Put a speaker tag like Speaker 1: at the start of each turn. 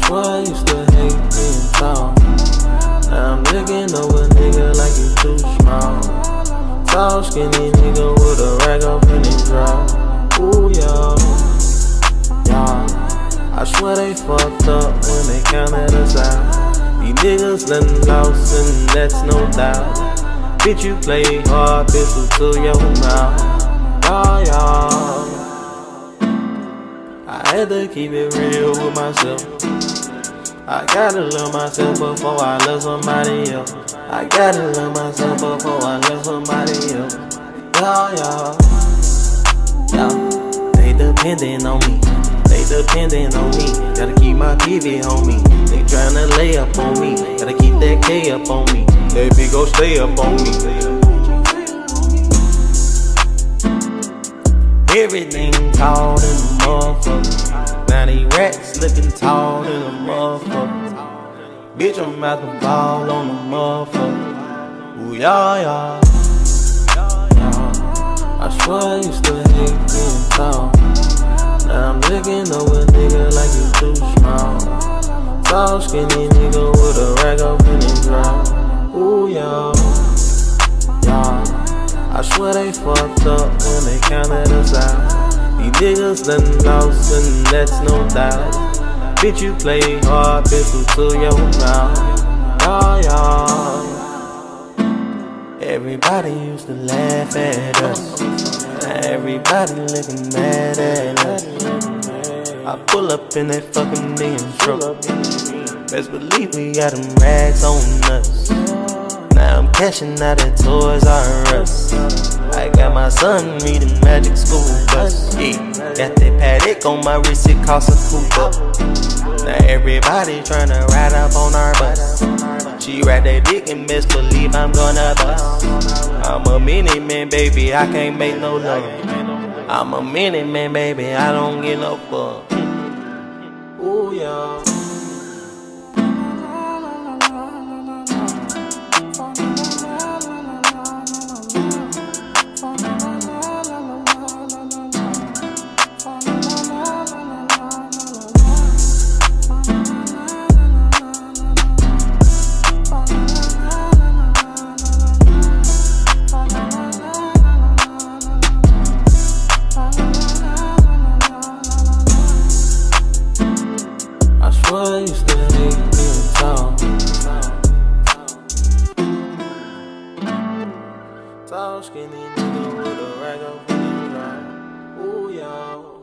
Speaker 1: swear I used to hate being tall. Now I'm looking over nigga like you too small. Tall, skinny nigga with a rag up in his draw. Ooh, y'all. I swear they fucked up when they counted us out. These niggas done lost and that's no doubt. Bitch, you play hard, pistol to your mouth. Y'all. I had to keep it real with myself. I gotta love myself before I love somebody else. I gotta love myself before I love somebody else. Y'all, they depending on me. They depending on me. Gotta keep my PV on me. They tryna lay up on me. Gotta keep that K up on me. That big gon' stay up on me. Everything tall in the motherfucker. Now these rats looking tall in the motherfucker. Bitch, I'm out the ball on the motherfucker. Ooh, y'all. I swear I used to hate being tall. Now I'm looking over nigga like you too small. Tall, skinny nigga with a rag up in his draw. Ooh, y'all. I swear they fucked up when they counted us out. These niggas done lost and that's no doubt. Bitch, you play hard, pistol to your mouth. Y'all. Everybody used to laugh at us. Now everybody looking mad at us. I pull up in that fucking damn truck. Best believe we got them rags on us. Now I'm cashing out at Toys R Us. I got my son reading Magic School Bus. Yeah, got that Paddock on my wrist, it costs a coupe. Now everybody tryna ride up on our bus. She ride that dick and best believe I'm gonna bust. I'm a mini man, baby, I can't make no love. I'm a mini man, baby, I don't get no fuck. Ooh, y'all. I used to hate being tall. Tall, skinny nigga with a rag up in his draw. Ooh, y'all.